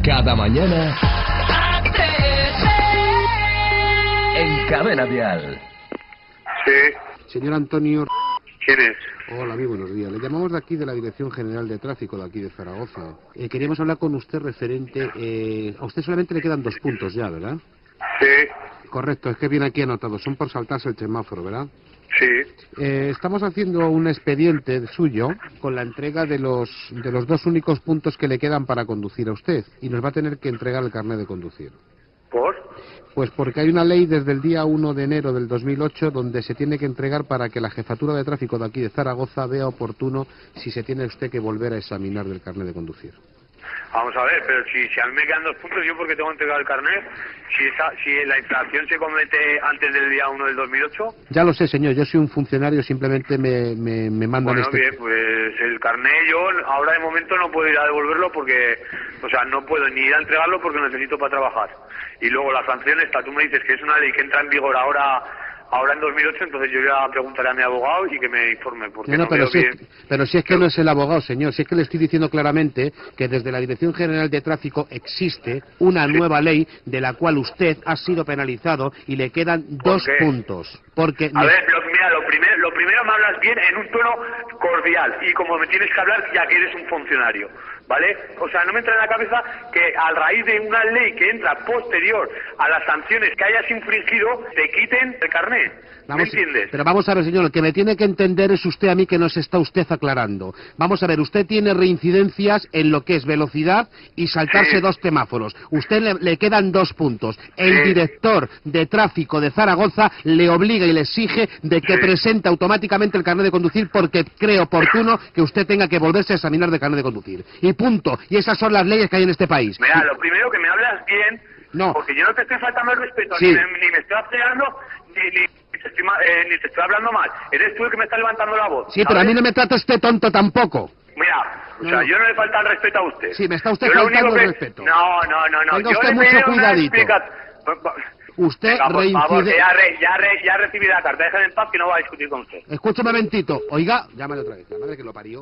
Cada mañana en Cadena Dial. Sí. Señor Antonio... ¿Quién es? Hola, muy buenos días. Le llamamos de aquí, de la Dirección General de Tráfico de aquí de Zaragoza. Queríamos hablar con usted referente... a usted solamente le quedan 2 puntos ya, ¿verdad? Sí. Correcto, es que viene aquí anotado. Son por saltarse el semáforo, ¿verdad? Sí. Estamos haciendo un expediente suyo con la entrega de los 2 únicos puntos que le quedan para conducir a usted. Y nos va a tener que entregar el carnet de conducir. ¿Por? Pues porque hay una ley desde el día 1 de enero del 2008 donde se tiene que entregar para que la Jefatura de Tráfico de aquí de Zaragoza vea oportuno si se tiene usted que volver a examinar del carnet de conducir. Vamos a ver, pero si a mí me quedan 2 puntos, ¿yo por qué tengo que entregar el carnet? Si la infracción se comete antes del día 1 del 2008... Ya lo sé, señor, yo soy un funcionario, simplemente me mandan Bueno, bien, pues el carnet yo ahora de momento no puedo ir a devolverlo porque... O sea, no puedo ni ir a entregarlo porque lo necesito para trabajar. Y luego la sanción esta, tú me dices que es una ley que entra en vigor ahora en 2008, entonces yo ya preguntaré a mi abogado y que me informe. Porque no, pero si es que no es el abogado, señor, si es que le estoy diciendo claramente que desde la Dirección General de Tráfico existe una nueva ley de la cual usted ha sido penalizado y le quedan 2 puntos. Porque a ver, mira, lo primero me hablas bien en un tono cordial y como me tienes que hablar ya que eres un funcionario, ¿vale? O sea, no me entra en la cabeza que a raíz de una ley que entra posterior a las sanciones que hayas infringido te quiten el carnet. ¿Me entiendes? Pero vamos a ver, señor, el que me tiene que entender es usted a mí, que nos está usted aclarando. Vamos a ver, usted tiene reincidencias en lo que es velocidad y saltarse 2 semáforos. Usted le quedan 2 puntos. El director de tráfico de Zaragoza le obliga y le exige de que presente automáticamente el carnet de conducir porque cree oportuno que usted tenga que volverse a examinar de carnet de conducir. Y punto. Y esas son las leyes que hay en este país. Mira, lo primero que me hablas bien, porque yo no te estoy faltando el respeto, ni me estoy afeando, ni te estoy hablando mal. Eres tú el que me está levantando la voz. Sí, pero a mí no me trata usted tonto tampoco. Mira, o sea, yo no le falta el respeto a usted. Sí, me está usted faltando el respeto. No. Tenga usted mucho cuidadito. Usted reincide... Ya recibí la carta, déjame en paz que no voy a discutir con usted. Escúchame un momentito. Oiga, llámale otra vez, la madre que lo parió.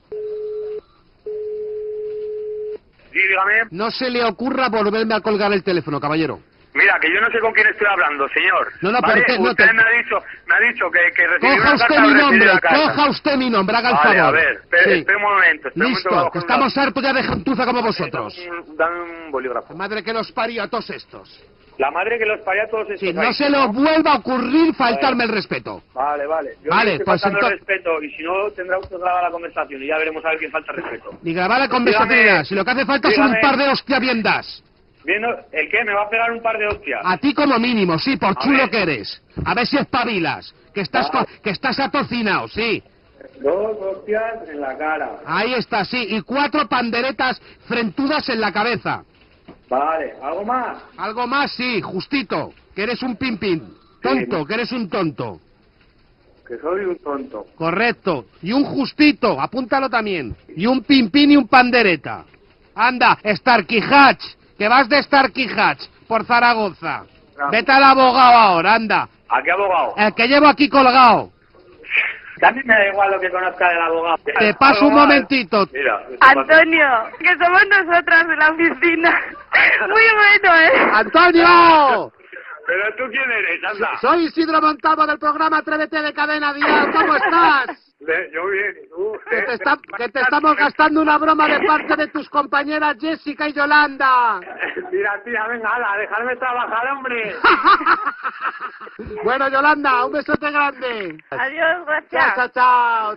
Sí, dígame. No se le ocurra volverme a colgar el teléfono, caballero. Mira, que yo no sé con quién estoy hablando, señor. No, ¿vale? pero usted me ha dicho que recibí coja una usted carta. Mi nombre, coja usted mi nombre, haga el favor. A ver, espera un momento. Listo, que estamos hartos ya de gentuza como vosotros. Dame un bolígrafo. La madre que los parió a todos estos. La madre que los parió a todos estos. Sí, no se lo vuelva a ocurrir faltarme el respeto. Vale. Yo vale, estoy pues faltando el respeto y si no tendrá usted grabada la conversación y ya veremos a ver quién falta el respeto. Ni grabar la conversación, si lo que hace falta son un par de hostiaviendas. Viendo, ¿el qué? ¿Me va a pegar un par de hostias? A ti como mínimo, sí, por chulo que eres. A ver si espabilas, que estás atocinado, sí. 2 hostias en la cara. Ahí está, sí, y 4 panderetas frentudas en la cabeza. Vale, ¿algo más? Algo más, sí, justito, que eres un pimpín. Tonto, que eres un tonto. Que soy un tonto. Correcto, y un justito, apúntalo también. Y un pimpín y un pandereta. Anda, Starkey Hatch, que vas de Starkey Hatch por Zaragoza. Vete al abogado ahora, anda. ¿A qué abogado? El que llevo aquí colgado. A mí me da igual lo que conozca del abogado. Te paso un momentito. Mira, Antonio, que somos nosotras de la oficina. Muy bueno, ¿eh? ¡Antonio! ¿Pero tú quién eres, anda? Soy Isidro Montalvo del programa Atrévete de Cadena Dial. ¿Cómo estás? Yo bien, ¿y tú? Que te estamos gastando una broma de parte de tus compañeras Jessica y Yolanda. Mira, tía, venga, hala, dejarme trabajar, hombre. Bueno, Yolanda, un besote grande. Adiós, gracias. Chao.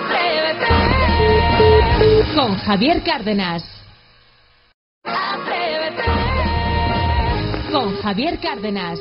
Con Javier Cárdenas. Con Javier Cárdenas.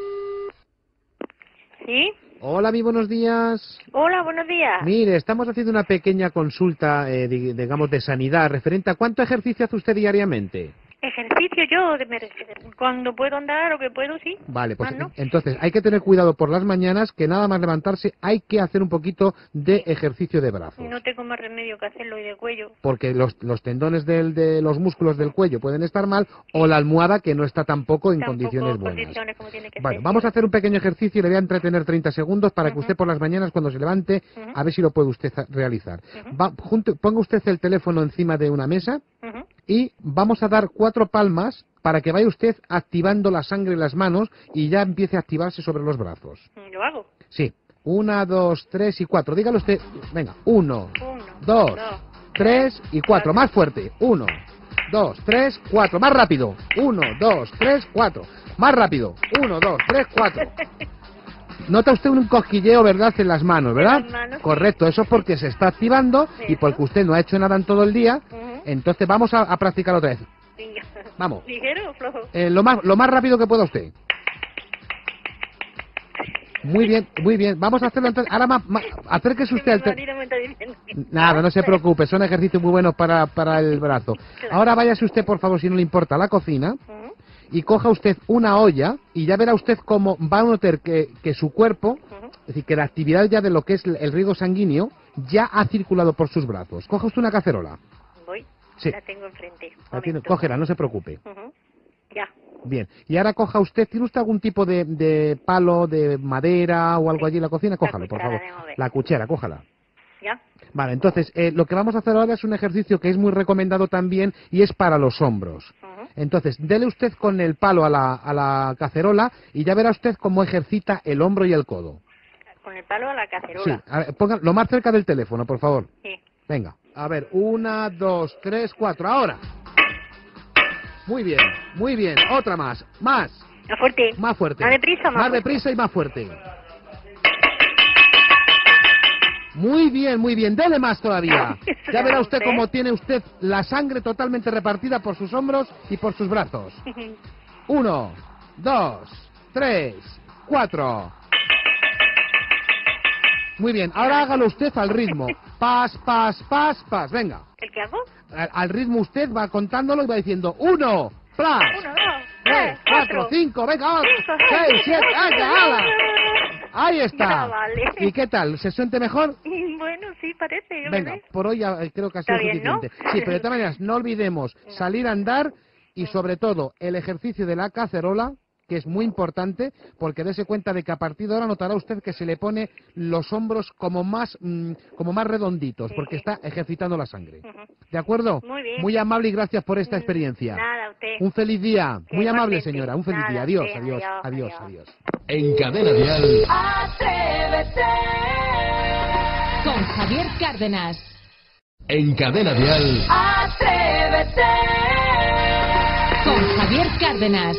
¿Sí? Hola, muy buenos días. Hola, buenos días. Mire, estamos haciendo una pequeña consulta, digamos, de sanidad, referente a cuánto ejercicio hace usted diariamente. Ejercicio yo, cuando puedo andar o que puedo, sí. Vale, pues ¿no? entonces hay que tener cuidado por las mañanas, que nada más levantarse hay que hacer un poquito de ejercicio de brazos. No tengo más remedio que hacerlo y de cuello. Porque los tendones de los músculos del cuello pueden estar mal, o la almohada que no está tampoco en condiciones buenas. Como tiene que Bueno, ser. vamos a hacer un pequeño ejercicio y le voy a entretener 30 segundos para que usted por las mañanas cuando se levante, a ver si lo puede usted realizar. Ponga usted el teléfono encima de una mesa y vamos a dar 4 palmas para que vaya usted activando la sangre en las manos y ya empiece a activarse sobre los brazos. ¿Lo hago? Sí. 1, 2, 3 y 4. Dígalo usted. Venga. 1, 1, 2, 3 y 4. Más fuerte. 1, 2, 3, 4. Más rápido. 1, 2, 3, 4. Más rápido. 1, 2, 3, 4. Nota usted un cosquilleo, ¿verdad?, en las manos, ¿verdad? En las manos, Correcto, eso es porque se está activando y Eso. porque usted no ha hecho nada en todo el día. Ujú. Entonces vamos a practicar otra vez. Venga. Vamos. ¿Ligero o flojo? Lo más rápido que pueda usted. Muy bien, muy bien. Vamos a hacerlo entonces. Ahora acérquese usted al... Mi marido me está diciendo que Nada, no se preocupe, son ejercicios muy buenos para el brazo. Claro. Ahora váyase usted, por favor, si no le importa, a la cocina Ujú, y coja usted una olla y ya verá usted cómo va a notar que su cuerpo, ujú. es decir, que la actividad ya de lo que es el riego sanguíneo ya ha circulado por sus brazos. Coja usted una cacerola. Voy. Sí. La tengo enfrente. La tiene, Momento. cógela, no se preocupe. Ujú. Ya. Bien. Y ahora coja usted, ¿tiene usted algún tipo de palo, de madera o algo allí en la cocina? Cójalo, por cuchara favor. de mover. La cuchara, cójala. Ya. Vale, entonces, lo que vamos a hacer ahora es un ejercicio que es muy recomendado también y es para los hombros. Ujú. Entonces, dele usted con el palo a la cacerola y ya verá usted cómo ejercita el hombro y el codo. Con el palo a la Sí, cacerola. a ver, ponga lo más cerca del teléfono, por favor. Sí. Venga, a ver, 1, 2, 3, 4, ahora. Muy bien, otra más, más fuerte. Más deprisa, Más deprisa y más fuerte. Muy bien, dele más todavía. Ya verá usted cómo tiene usted la sangre totalmente repartida por sus hombros y por sus brazos. 1, 2, 3, 4. Muy bien, ahora hágalo usted al ritmo. Pas, venga. ¿El que hago? Al ritmo usted va contándolo y va diciendo 1, plas, 1, 2, 3, 4, 5, venga, 6, 7, ¡ala! Ahí está. Ya, vale. ¿Y qué tal? ¿Se siente mejor? Bueno, sí, parece. Yo Venga, me por hoy ya creo que ha sido Está bien, ¿no? suficiente. Sí, pero de todas maneras, no olvidemos salir a andar y sobre todo el ejercicio de la cacerola, que es muy importante, porque dése cuenta de que a partir de ahora notará usted que se le pone los hombros como más redonditos, porque está ejercitando la sangre. Ujú. ¿De acuerdo? Muy bien. Muy amable y gracias por esta experiencia. Nada, usted. Un feliz día. Que Muy amable, igualmente. señora. Un feliz Nada, día. Adiós, usted. adiós, Adiós, adiós, adiós. adiós. En Cadena Dial. Atrévete. Con Javier Cárdenas. En Cadena Dial. Atrévete. Con Javier Cárdenas.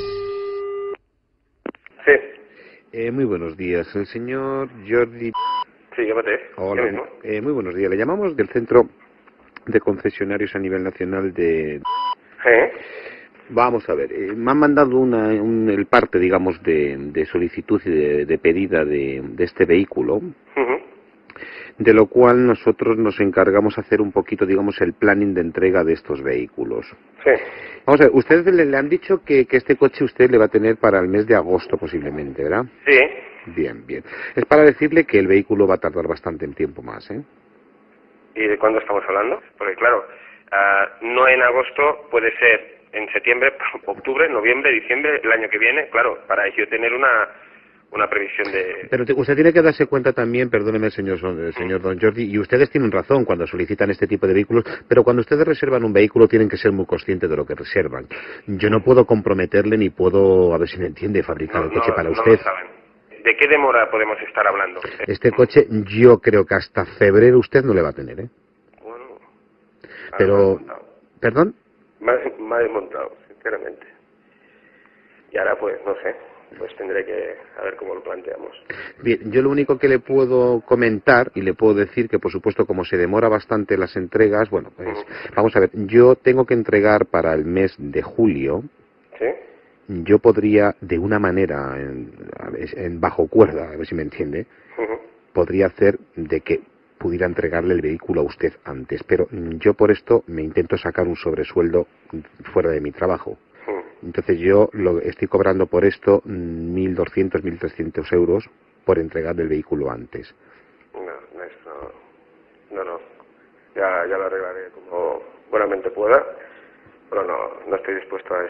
Sí, Muy buenos días, el señor Jordi. sí, llámate. Hola, Yo mismo. muy buenos días. Le llamamos del Centro de Concesionarios a nivel nacional de... Vamos a ver, me han mandado el parte, digamos, de solicitud y de pedida de este vehículo, Ujú. de lo cual nosotros nos encargamos de hacer un poquito, digamos, el planning de entrega de estos vehículos. Sí, Vamos a ver, ustedes le han dicho que este coche usted le va a tener para el mes de agosto posiblemente, ¿verdad? sí. Bien. Es para decirle que el vehículo va a tardar bastante en tiempo más, ¿eh? ¿Y de cuándo estamos hablando? Porque claro, no en agosto, puede ser en septiembre, octubre, noviembre, diciembre, el año que viene, claro, para yo tener una previsión de... Pero usted tiene que darse cuenta también, perdóneme señor don Jordi, y ustedes tienen razón cuando solicitan este tipo de vehículos, pero cuando ustedes reservan un vehículo tienen que ser muy conscientes de lo que reservan. Yo no puedo comprometerle ni puedo, a ver si me entiende, fabricar el coche para no usted. lo saben. ¿De qué demora podemos estar hablando? Este coche yo creo que hasta febrero usted no le va a tener, ¿eh? Bueno, Pero, ¿perdón? me ha desmontado, sinceramente. Y ahora pues, no sé, pues tendré que a ver cómo lo planteamos. Bien, yo lo único que le puedo comentar y le puedo decir que por supuesto como se demora bastante las entregas, bueno, pues vamos a ver, yo tengo que entregar para el mes de julio. ¿Sí? Yo podría, de una manera, en bajo cuerda, a ver si me entiende, Ujú. podría hacer de que pudiera entregarle el vehículo a usted antes, pero yo por esto me intento sacar un sobresueldo fuera de mi trabajo. Ujú. Entonces yo estoy cobrando por esto 1.200, 1.300 euros por entregarle el vehículo antes. No, eso no. Ya lo arreglaré como buenamente pueda, pero no estoy dispuesto a eso.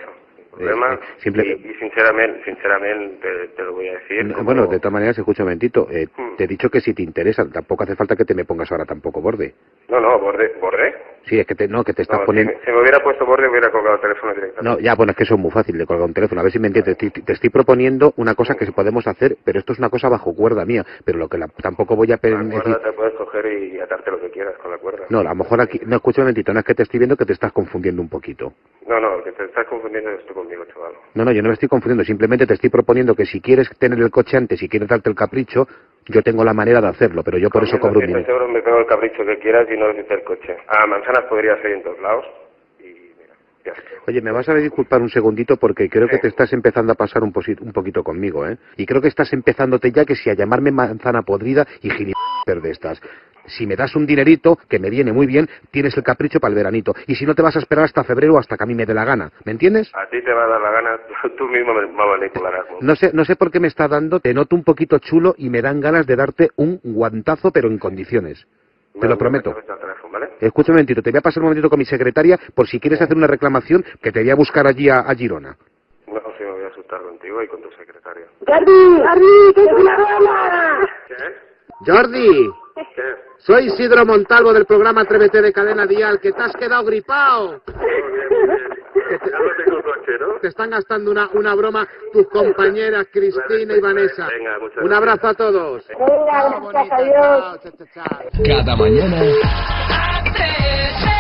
problema. Y sinceramente te lo voy a decir. Bueno, de todas maneras, escucha un momentito. Te he dicho que si te interesa, tampoco hace falta que te me pongas ahora tampoco borde. No, ¿borde? Sí, es que te estás poniendo... Si me hubiera puesto borde, hubiera colgado el teléfono directamente. No, ya, bueno, es que eso es muy fácil de colgar un teléfono. A ver si me entiendes. Te estoy proponiendo una cosa que podemos hacer, pero esto es una cosa bajo cuerda mía. Pero lo que tampoco voy a permitir... La cuerda te puedes coger y atarte lo que quieras con la cuerda. No, a lo mejor aquí... No, escucha un momentito. No es que te estoy viendo que te estás confundiendo un poquito. No, que te estás confundiendo esto conmigo, chaval. No, yo no me estoy confundiendo. Simplemente te estoy proponiendo que si quieres tener el coche antes y quieres darte el capricho, yo tengo la manera de hacerlo, pero yo por eso cobro un dinero. 100 euros me pego el capricho que quieras y no necesito el coche. A manzanas podría ser en todos lados y mira, ya está. Oye, me vas a disculpar un segundito porque creo que te estás empezando a pasar un poquito conmigo, ¿eh? Y creo que estás empezándote ya que si a llamarme manzana podrida y gilipollas de estas. Si me das un dinerito, que me viene muy bien, tienes el capricho para el veranito. Y si no, te vas a esperar hasta febrero o hasta que a mí me dé la gana. ¿Me entiendes? A ti te va a dar la gana, tú mismo me manipularás. No sé por qué me está dando, te noto un poquito chulo y me dan ganas de darte un guantazo, pero en condiciones. Te lo prometo. ¿Vale? Escucha un momentito, te voy a pasar un momentito con mi secretaria por si quieres hacer una reclamación que te voy a buscar allí a Girona. No, sí, me voy a asustar contigo y con tu secretaria. ¡Jordi, que es una broma! ¿Qué? Jordi, ¿Qué? soy Isidro Montalvo del programa Atrévete de Cadena Dial, que te has quedado gripado. Ya no tengo coche, ¿no? Te están gastando una broma tus compañeras Cristina y Vanessa. Venga, muchas Un abrazo a todos. Venga, gracias a Dios. Chao. Cada mañana Atrévete.